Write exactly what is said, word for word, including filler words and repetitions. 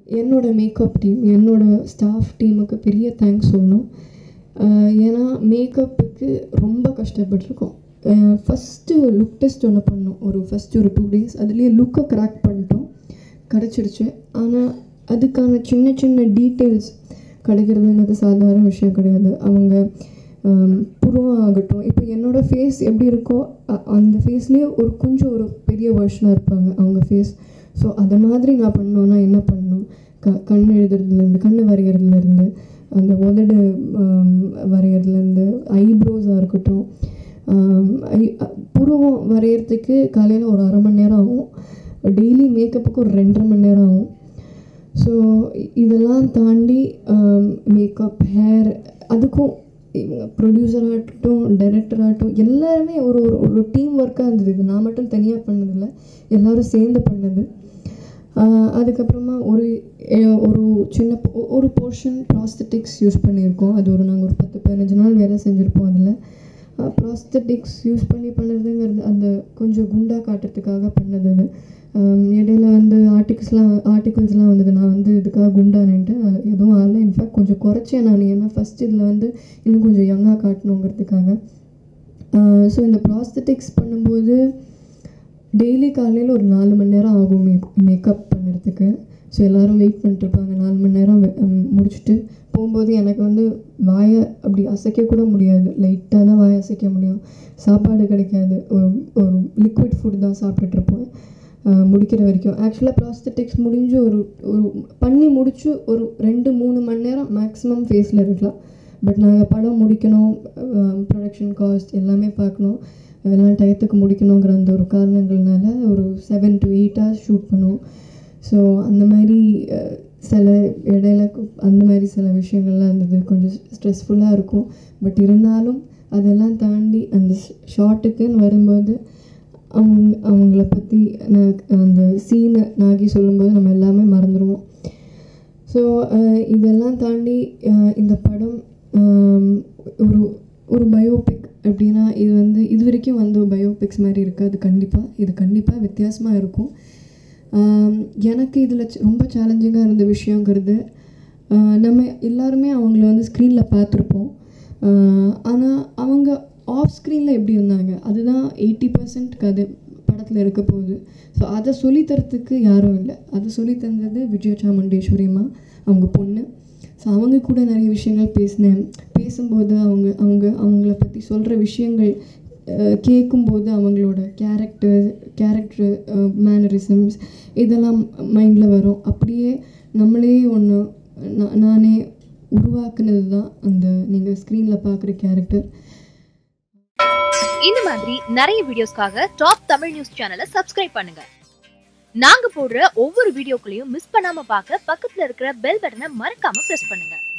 என்னோட makeup team, என்னோட staff டீமுக்கு பெரிய தேங்க்ஸ் சொல்லணும். ஏன்னா மேக்கப்புக்கு ரொம்ப கஷ்டப்பட்டிருக்கோம். ஃபஸ்ட்டு லுக் டெஸ்ட் ஒன்று பண்ணோம், ஒரு ஃபஸ்ட்டு ஒரு டூ டேஸ் அதுலேயே லுக்கை க்ராக் பண்ணிட்டோம், கிடச்சிருச்சு. ஆனால் அதுக்கான சின்ன சின்ன டீட்டெயில்ஸ் கிடைக்கிறதுங்கிறது சாதாரண விஷயம் கிடையாது. அவங்க புருவம் ஆகட்டும், இப்போ என்னோடய ஃபேஸ் எப்படி இருக்கோ அந்த ஃபேஸ்லேயே ஒரு கொஞ்சம் ஒரு பெரிய வெர்ஷனாக இருப்பாங்க அவங்க ஃபேஸ். ஸோ அதை மாதிரி நான் பண்ணோன்னா என்ன பண்ணணும், க கண் எழுதுறதுலேருந்து, கண் வரைகிறதுலேருந்து, அந்த உதடு வரைகிறதுலேருந்து, ஐப்ரோஸாக இருக்கட்டும், ஐ புருவம் வரைகிறதுக்கு காலையில் ஒரு அரை மணி நேரம் ஆகும், டெய்லி மேக்கப்புக்கு ஒரு ரெண்டரை மணி நேரம் ஆகும். ஸோ இதெல்லாம் தாண்டி மேக்கப், ஹேர், அதுக்கும் இவங்க ப்ரொடியூசராகட்டும், டைரக்டராகட்டும் எல்லாருமே ஒரு ஒரு ஒரு டீம் ஒர்க்காக இருந்தது. இது நான் மட்டும் தனியாக பண்ணதில்லை, எல்லோரும் சேர்ந்து பண்ணது. அதுக்கப்புறமா ஒரு ஒரு சின்ன ஒரு போர்ஷன் ப்ராஸ்தட்டிக்ஸ் யூஸ் பண்ணியிருக்கோம். அது ஒரு நாங்கள் ஒரு பத்து பதினஞ்சு நாள் வேலை செஞ்சுருப்போம். அதில் ப்ராஸ்தட்டிக்ஸ் யூஸ் பண்ணி பண்ணுறதுங்கிறது அந்த கொஞ்சம் குண்டாக காட்டுறதுக்காக பண்ணது. அது இடையில வந்து ஆர்டிகிள்ஸ்லாம் ஆர்டிகிள்ஸ்லாம் வந்தது, நான் வந்து இதுக்காக குண்டானேன்ட்டு எதுவும் ஆகலை. இன்ஃபேக்ட் கொஞ்சம் குறைச்சேன் நான், ஏன்னா ஃபஸ்ட் இதில் வந்து இன்னும் கொஞ்சம் யங்காக காட்டணுங்கிறதுக்காக. ஸோ இந்த ப்ராஸ்தட்டிக்ஸ் பண்ணும்போது டெய்லி காலையில் ஒரு நாலு மணி நேரம் ஆகும் மே மேக்கப் பண்ணுறதுக்கு. ஸோ எல்லோரும் வெயிட் பண்ணிட்டுருப்பாங்க. நாலு மணி நேரம் முடிச்சுட்டு போகும்போது எனக்கு வந்து வாயை அப்படி அசைக்கக்கூட முடியாது, லைட்டாக தான் வாயை அசைக்க முடியும். சாப்பாடு கிடைக்காது, ஒரு ஒரு லிக்விட் ஃபுட் தான் சாப்பிட்டுட்ருப்போம் முடிக்கிற வரைக்கும். ஆக்சுவலாக ப்ராஸ்தட்டிக்ஸ் முடிஞ்சு ஒரு ஒரு பண்ணி முடிச்சு ஒரு ரெண்டு மூணு மணி நேரம் மேக்ஸிமம் ஃபேஸில் இருக்கலாம். பட் நாங்கள் படம் முடிக்கணும், ப்ரொடக்ஷன் காஸ்ட் எல்லாமே பார்க்கணும், எல்லாம் டயத்துக்கு முடிக்கணுங்கிற அந்த ஒரு காரணங்கள்னால ஒரு seven to eight hours shoot பண்ணுவோம். ஸோ அந்த மாதிரி சில இடையில அந்த மாதிரி சில விஷயங்கள்லாம் இருந்தது, கொஞ்சம் ஸ்ட்ரெஸ்ஃபுல்லாக இருக்கும். பட் இருந்தாலும் அதெல்லாம் தாண்டி அந்த ஷார்ட்டுக்குன்னு வரும்போது அவங்க அவங்கள பற்றி அந்த சீனை நாகி சொல்லும்போது நம்ம எல்லாமே மறந்துடுவோம். ஸோ இதெல்லாம் தாண்டி இந்த படம் ஒரு ஒரு பயோபிக் அப்படின்னா இது வந்து இது வரைக்கும் வந்து பயோபிக்ஸ் மாதிரி இருக்காது. கண்டிப்பாக இது கண்டிப்பாக வித்தியாசமாக இருக்கும். எனக்கு இதில் ரொம்ப சேலஞ்சிங்காக இருந்த விஷயங்கிறது, நம்ம எல்லாருமே அவங்கள வந்து ஸ்க்ரீனில் பார்த்துருப்போம், ஆனால் அவங்க ஆஃப் ஸ்க்ரீனில் எப்படி இருந்தாங்க அதுதான் எயிட்டி பர்சன்ட் கதை படத்தில் இருக்க போகுது. ஸோ அதை சொல்லித்தரத்துக்கு யாரும் இல்லை. அதை சொல்லி தந்தது விஜய சாமுண்டேஸ்வரிம்மா, அவங்க பொண்ணு. ஸோ அவங்க கூட நிறைய விஷயங்கள் பேசினேன். பேசும்போது அவங்க அவங்க அவங்கள பற்றி சொல்கிற விஷயங்கள் கேட்கும்போது அவங்களோட கேரக்டர் கேரக்டர் மேனரிசம்ஸ் இதெல்லாம் மைண்டில் வரும். அப்படியே நம்மளே ஒன்று நானே உருவாக்குனது தான் அந்த நீங்கள் ஸ்க்ரீனில் பார்க்குற கேரக்டர். இந்த மாதிரி நிறைய வீடியோஸ்க்காக டாப் தமிழ் நியூஸ் சேனலை சப்ஸ்கிரைப் பண்ணுங்க. நாங்க போடுற ஒவ்வொரு வீடியோக்களையும் மிஸ் பண்ணாம பார்க்க பக்கத்துல இருக்கிற பெல் பட்டனை மறக்காம பிரஸ் பண்ணுங்க.